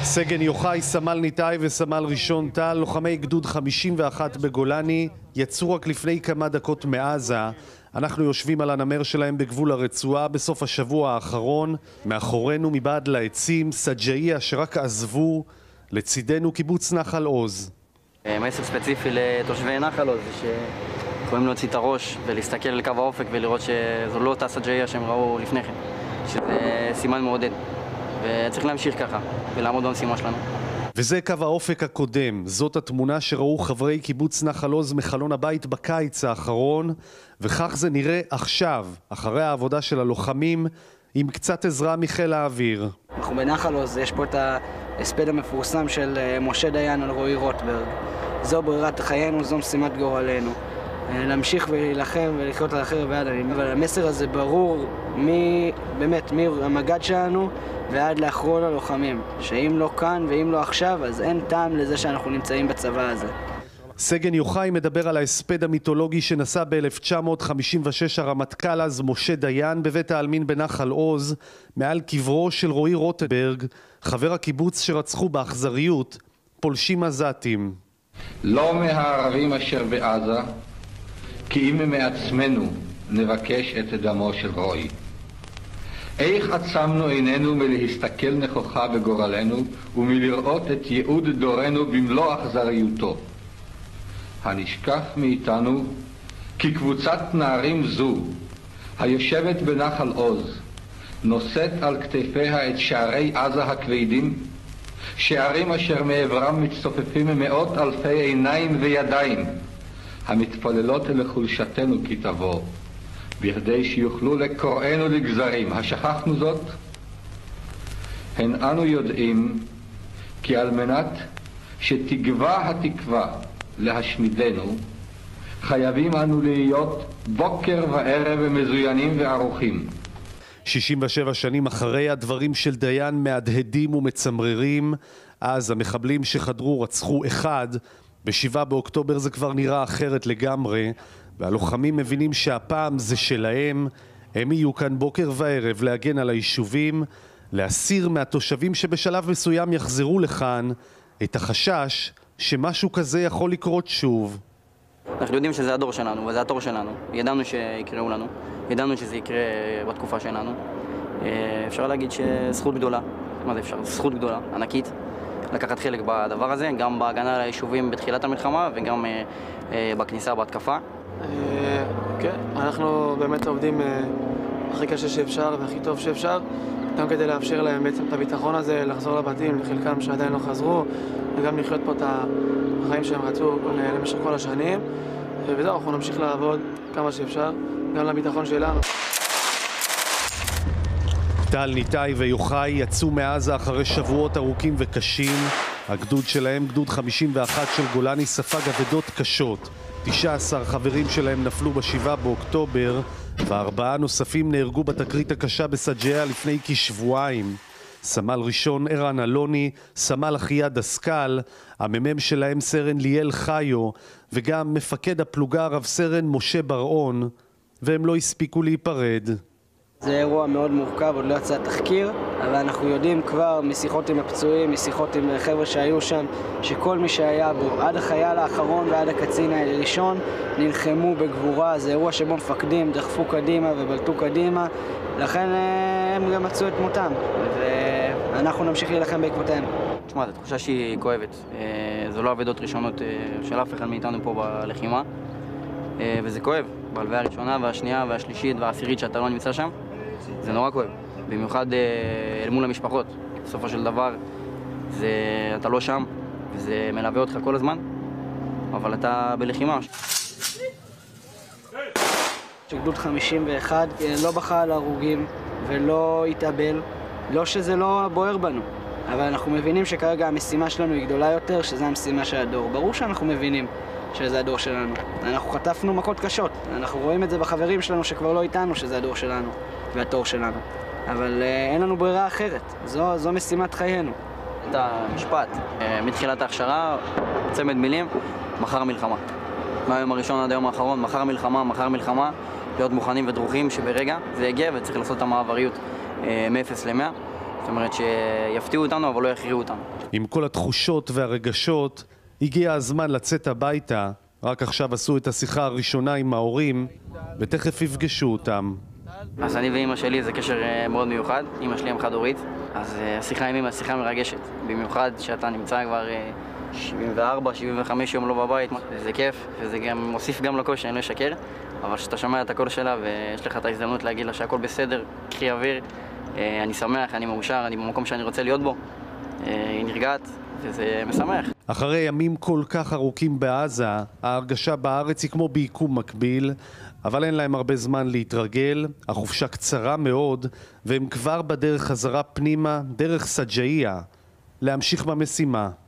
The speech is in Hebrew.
סגן יוחאי, סמל ניתאי וסמל ראשון טל, לוחמי גדוד 51 בגולני, יצאו רק לפני כמה דקות מעזה. אנחנו יושבים על הנמר שלהם בגבול הרצועה בסוף השבוע האחרון. מאחורינו מבעד לעצים, סג'איה שרק עזבו, לצידנו קיבוץ נחל עוז. מסר ספציפי לתושבי נחל עוז, שיכולים להוציא את הראש ולהסתכל על קו האופק ולראות שזו לא אותה סג'איה שהם ראו לפני כן, שזה סימן מעודד. וצריך להמשיך ככה ולעמוד במשימה שלנו. וזה קו האופק הקודם. זאת התמונה שראו חברי קיבוץ נחל עוז מחלון הבית בקיץ האחרון, וכך זה נראה עכשיו, אחרי העבודה של הלוחמים, עם קצת עזרה מחיל האוויר. אנחנו בנחל עוז, יש פה את ההספד המפורסם של משה דיין על רועי רוטברג. זו ברירת חיינו, זו משימת גורלנו. להמשיך ולהילחם ולחיות על החרב ועד עלים. אבל המסר הזה ברור באמת מהמג"ד שלנו ועד לאחרון הלוחמים, שאם לא כאן ואם לא עכשיו, אז אין טעם לזה שאנחנו נמצאים בצבא הזה. סגן יוחאי מדבר על ההספד המיתולוגי שנשא ב-1956 הרמטכ"ל אז משה דיין בבית העלמין בנחל עוז, מעל קברו של רועי רוטברג, חבר הקיבוץ שרצחו באכזריות פולשים עזתים. לא מהערבים אשר בעזה, כי אם מעצמנו נבקש את דמו של רועי. איך עצמנו עינינו מלהסתכל נכוחה בגורלנו ומלראות את ייעוד דורנו במלוא אכזריותו. הנשכח מאיתנו כי קבוצת נערים זו, היושבת בנחל עוז, נושאת על כתפיה את שערי עזה הכבדים, שערים אשר מעברם מצטופפים מאות אלפי עיניים וידיים, המתפללות לחולשתנו כי תבוא, בכדי שיוכלו לקוראנו לגזרים. השכחנו זאת? הן אנו יודעים כי על מנת שתגווה התקווה להשמידנו, חייבים אנו להיות בוקר וערב מזוינים וערוכים. 67 שנים אחרי, הדברים של דיין מהדהדים ומצמררים. אז המחבלים שחדרו רצחו אחד, ב7 באוקטובר זה כבר נראה אחרת לגמרי, והלוחמים מבינים שהפעם זה שלהם. הם יהיו כאן בוקר וערב להגן על היישובים, להסיר מהתושבים שבשלב מסוים יחזרו לכאן את החשש שמשהו כזה יכול לקרות שוב. אנחנו יודעים שזה הדור שלנו וזה התור שלנו. ידענו שיקראו לנו, ידענו שזה יקרה בתקופה שלנו. אפשר להגיד שזכות גדולה, מה זה אפשר? זכות גדולה, ענקית, לקחת חלק בדבר הזה, גם בהגנה על היישובים בתחילת המלחמה וגם בכניסה בהתקפה. כן, אנחנו באמת עובדים הכי קשה שאפשר והכי טוב שאפשר, גם כדי לאפשר להם בעצם את הביטחון הזה, לחזור לבתים, לחלקם שעדיין לא חזרו, וגם לחיות פה את החיים שהם רצו למשך כל השנים. וזהו, אנחנו נמשיך לעבוד כמה שאפשר, גם לביטחון שלנו. טל, ניתאי ויוחאי יצאו מעזה אחרי שבועות ארוכים וקשים. הגדוד שלהם, גדוד 51 של גולני, ספג אבדות קשות. 19 חברים שלהם נפלו ב7 באוקטובר, ו4 נוספים נהרגו בתקרית הקשה בסג'איה לפני כשבועיים. סמל ראשון ערן אלוני, סמל אחיה דסקל, הממם שלהם סרן ליאל חיו, וגם מפקד הפלוגה רב סרן משה ברעון, והם לא הספיקו להיפרד. זה אירוע מאוד מורכב, עוד לא יצא תחקיר, אבל אנחנו יודעים כבר משיחות עם הפצועים, משיחות עם חבר'ה שהיו שם, שכל מי שהיה בו, עד החייל האחרון ועד הקצין הראשון, נלחמו בגבורה. זה אירוע שבו מפקדים דחפו קדימה ובלטו קדימה, לכן הם גם מצאו את מותם, ואנחנו נמשיך להילחם בעקבותיהם. תשמע, זו תחושה שהיא כואבת. זו לא עבודות ראשונות של אף אחד מאיתנו פה בלחימה, וזה כואב. בהלוויה הראשונה והשנייה והשלישית והעשירית שאתה לא נמצא שם, זה נורא כואב. במיוחד אל מול המשפחות. בסופו של דבר, אתה לא שם, וזה מלווה אותך כל הזמן, אבל אתה בלחימה. גדוד 51 לא בכה על הרוגים ולא התאבל, לא שזה לא בוער בנו, אבל אנחנו מבינים שכרגע המשימה שלנו היא גדולה יותר, שזה המשימה של הדור. ברור שאנחנו מבינים שזה הדור שלנו. אנחנו חטפנו מכות קשות, אנחנו רואים את זה בחברים שלנו שכבר לא איתנו, שזה הדור שלנו והתור שלנו, אבל אין לנו ברירה אחרת. זו משימת חיינו. את המשפט, מתחילת ההכשרה, צמד מילים, מחר מלחמה. מהיום הראשון עד היום האחרון, מחר מלחמה, מחר מלחמה, להיות מוכנים ודרוכים שברגע זה יגיע וצריך לעשות את המעבריות מ-0 ל-100, זאת אומרת שיפתיעו אותנו אבל לא יכריעו אותנו. עם כל התחושות והרגשות, הגיע הזמן לצאת הביתה. רק עכשיו עשו את השיחה הראשונה עם ההורים, ותכף יפגשו אותם. אז אני ואמא שלי זה קשר מאוד מיוחד, אמא שלי אם חד-הורית, אז השיחה עם אמא, השיחה מרגשת, במיוחד שאתה נמצא כבר 74-75 יום לא בבית, זה כיף, וזה גם מוסיף גם לקושי, אני לא אשקר, אבל כשאתה שומע את הקול שלה ויש לך את ההזדמנות להגיד לה שהכל בסדר, קחי אוויר, אני שמח, אני מאושר, אני במקום שאני רוצה להיות בו, היא נרגעת וזה משמח. אחרי ימים כל כך ארוכים בעזה, ההרגשה בארץ היא כמו ביקום מקביל, אבל אין להם הרבה זמן להתרגל, החופשה קצרה מאוד, והם כבר בדרך חזרה פנימה, דרך סג'אעיה, להמשיך במשימה.